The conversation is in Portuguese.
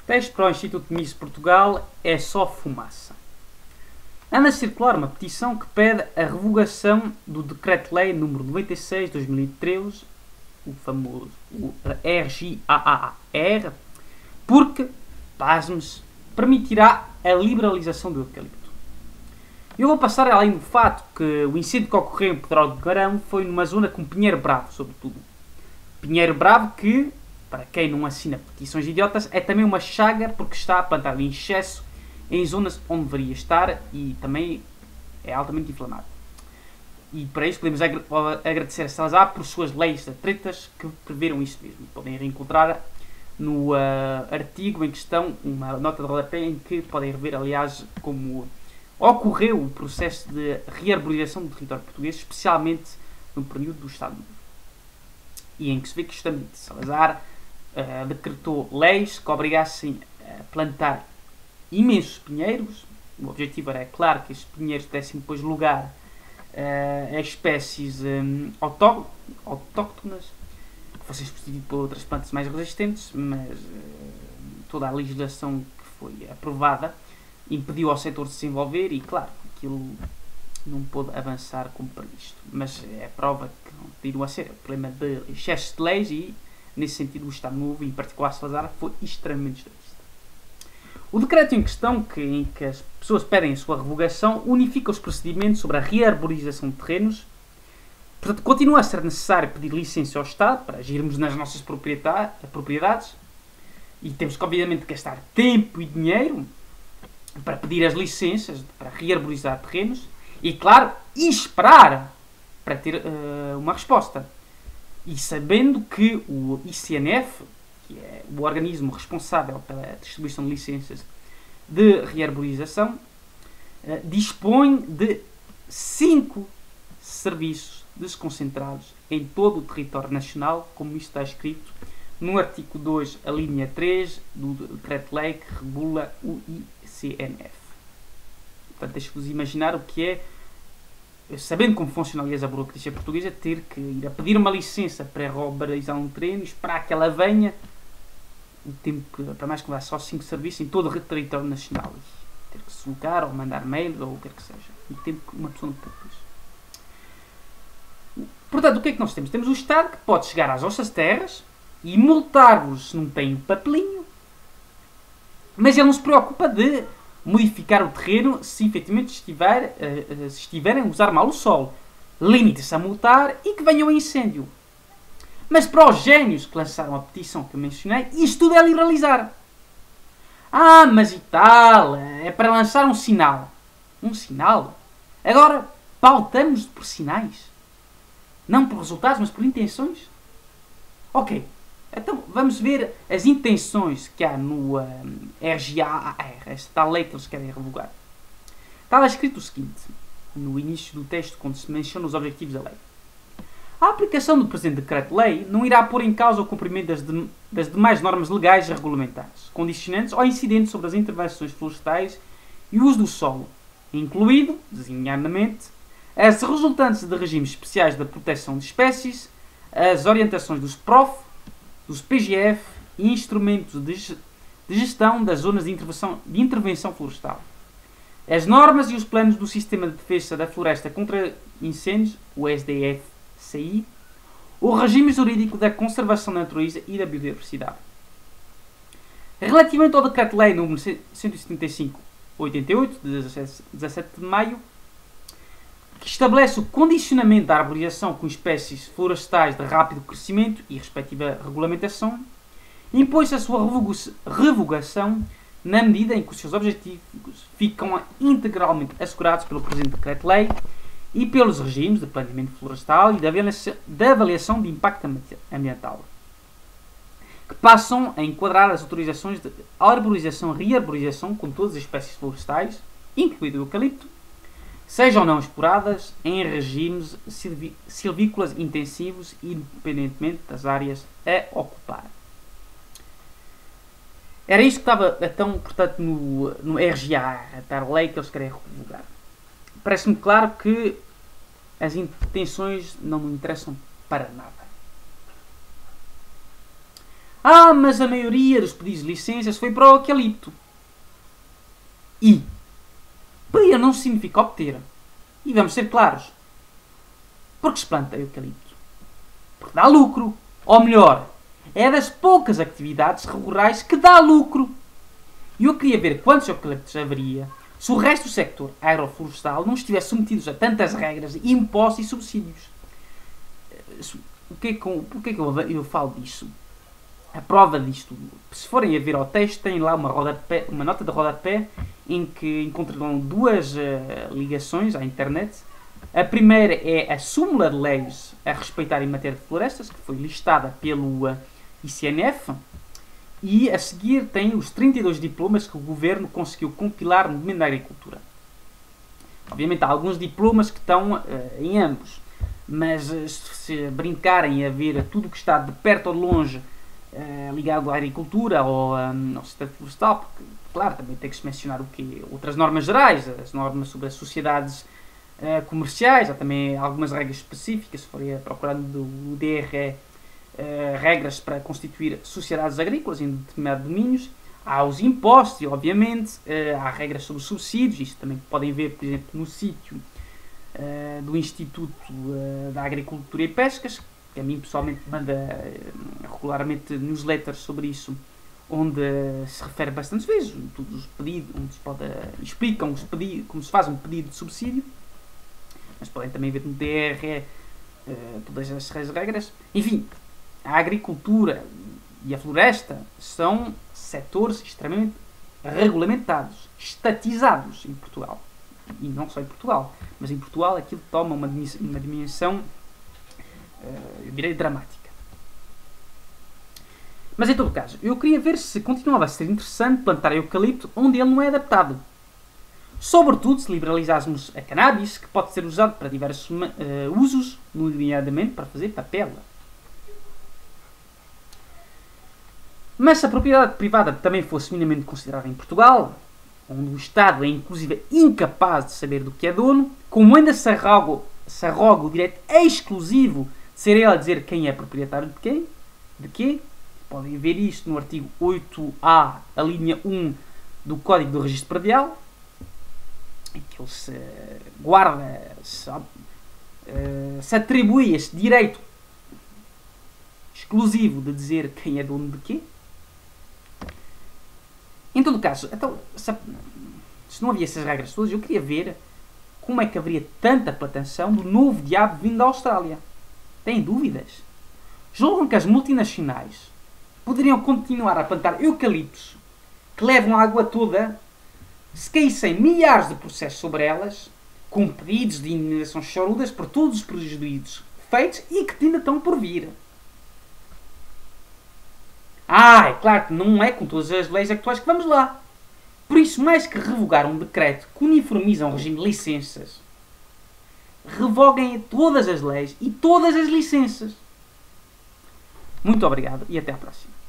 Texto para o Instituto Miss Portugal é só fumaça. Anda a circular uma petição que pede a revogação do Decreto-Lei número 96/2013, o famoso RJAAR, porque, pasmos, permitirá a liberalização do eucalipto. Eu vou passar além do fato que o incêndio que ocorreu em Pedrógão de Garão foi numa zona com Pinheiro Bravo, sobretudo. Pinheiro Bravo que, para quem não assina petições idiotas, é também uma chaga porque está plantado em excesso em zonas onde deveria estar e também é altamente inflamado. E para isso podemos agradecer a Salazar por suas leis atretas que preveram isso mesmo. Podem reencontrar no artigo em questão uma nota de rodapé em que podem rever, aliás, como ocorreu o processo de rearborização do território português, especialmente no período do Estado Novo. E em que se vê que justamente Salazar decretou leis que obrigassem a plantar imensos pinheiros. O objetivo era, é claro, que estes pinheiros dessem depois lugar a espécies autóctonas que fossem substituídas por outras plantas mais resistentes, mas toda a legislação que foi aprovada impediu ao setor de se desenvolver e, claro, aquilo não pôde avançar como previsto. Mas é a prova que não continua a ser o problema de excesso de leis e, nesse sentido, o Estado Novo, em particular Salazar, foi extremamente estatista. O decreto em questão, em que as pessoas pedem a sua revogação, unifica os procedimentos sobre a rearborização de terrenos. Portanto, continua a ser necessário pedir licença ao Estado para agirmos nas nossas propriedades e temos que, obviamente, gastar tempo e dinheiro para pedir as licenças para rearborizar terrenos e, claro, esperar para ter uma resposta. E sabendo que o ICNF, que é o organismo responsável pela distribuição de licenças de rearborização, dispõe de 5 serviços desconcentrados em todo o território nacional, como isto está escrito no artigo 2, a linha 3 do Decreto-Lei que regula o ICNF. Portanto, deixe-vos imaginar o que é, sabendo como funciona, aliás, a burocracia portuguesa, ter que ir a pedir uma licença para rearborizar um terreno, esperar que ela venha, o tempo que, para mais que vá só 5 serviços em todo o território nacional, e ter que se deslocar ou mandar mails ou o que quer que seja, o tempo que uma pessoa não pode. Portanto, o que é que nós temos? Temos o Estado que pode chegar às vossas terras e multar-vos se não tem um papelinho, mas ele não se preocupa de modificar o terreno se efetivamente estiverem a usar mal o solo. Limita-se a multar e que venha o incêndio. Mas para os génios que lançaram a petição que eu mencionei, isto tudo é liberalizar. Ah, mas e tal, é para lançar um sinal. Um sinal? Agora, pautamos por sinais? Não por resultados, mas por intenções? Ok, então vamos ver as intenções que há no RJAAR, esta tal lei que eles querem revogar. Está lá escrito o seguinte, no início do texto, quando se menciona os objetivos da lei. A aplicação do presente decreto-lei não irá pôr em causa o cumprimento das demais normas legais e regulamentares, condicionantes ou incidentes sobre as intervenções florestais e o uso do solo, incluído, designadamente, as resultantes de regimes especiais da proteção de espécies, as orientações dos PROF, dos PGF e instrumentos de gestão das zonas de intervenção florestal. As normas e os planos do Sistema de Defesa da Floresta contra Incêndios, o SDF-CI, o regime jurídico da conservação da natureza e da biodiversidade. Relativamente ao Decreto-Lei nº 175/88, de 17 de maio, que estabelece o condicionamento da arborização com espécies florestais de rápido crescimento e respectiva regulamentação, impõe-se a sua revogação na medida em que os seus objetivos ficam integralmente assegurados pelo presente Decreto-Lei e pelos regimes de planeamento florestal e da avaliação de impacto ambiental, que passam a enquadrar as autorizações de arborização e rearborização com todas as espécies florestais, incluído o eucalipto, sejam não exploradas em regimes silvícolas intensivos, independentemente das áreas a ocupar. Era isto que estava, então, portanto, no RJA, a tal lei que eles querem revogar. Parece-me claro que as intenções não me interessam para nada. Ah, mas a maioria dos pedidos de licenças foi para o eucalipto. E pedir não significa obter. E vamos ser claros. Porque se planta eucalipto? Porque dá lucro. Ou melhor, é das poucas atividades rurais que dá lucro. E eu queria ver quantos eucaliptos haveria se o resto do sector agroflorestal não estivesse submetido a tantas regras, impostos e subsídios. Porquê é que eu falo disso? A prova disto, se forem a ver ao texto, tem lá uma nota de rodapé em que encontrarão duas ligações à internet. A primeira é a súmula de leis a respeitar em matéria de florestas, que foi listada pelo ICNF, e a seguir tem os 32 diplomas que o governo conseguiu compilar no domínio da agricultura. Obviamente há alguns diplomas que estão em ambos, mas se brincarem a ver tudo o que está de perto ou de longe ligado à agricultura ou ao setor florestal, porque, claro, também tem que se mencionar o quê? Outras normas gerais, as normas sobre as sociedades comerciais, há também algumas regras específicas, se forem procurando do DRE, regras para constituir sociedades agrícolas em determinados domínios. Há os impostos e, obviamente, há regras sobre subsídios, isto também podem ver, por exemplo, no sítio do Instituto da Agricultura e Pescas, que a mim pessoalmente manda regularmente newsletters sobre isso, onde se refere bastantes vezes todos os pedidos, onde explicam os pedidos, como se faz um pedido de subsídio, mas podem também ver no DRE todas essas regras. Enfim, a agricultura e a floresta são setores extremamente regulamentados, estatizados em Portugal. E não só em Portugal, mas em Portugal aquilo toma uma dimensão, eu direi, dramática. Mas em todo caso, eu queria ver se continuava a ser interessante plantar eucalipto onde ele não é adaptado. Sobretudo se liberalizássemos a cannabis, que pode ser usado para diversos usos, nomeadamente para fazer papel. Mas se a propriedade privada também fosse minimamente considerada em Portugal, onde o Estado é inclusive incapaz de saber do que é dono, como ainda se arroga o direito exclusivo de ser ele a dizer quem é proprietário de quem, de quê, podem ver isto no artigo 8A, a linha 1 do Código do Registro Predial, em que ele se guarda, se atribui este direito exclusivo de dizer quem é dono de quê. Em todo caso, então, se não havia essas regras todas, eu queria ver como é que haveria tanta plantação do novo diabo vindo da Austrália. Têm dúvidas? Julgam que as multinacionais poderiam continuar a plantar eucaliptos que levam a água toda, se caíssem milhares de processos sobre elas, com pedidos de indenização chorudas por todos os prejuízos feitos e que ainda estão por vir. É claro que não é com todas as leis atuais que vamos lá. Por isso, mais que revogar um decreto que uniformiza um regime de licenças, revoguem todas as leis e todas as licenças. Muito obrigado e até à próxima.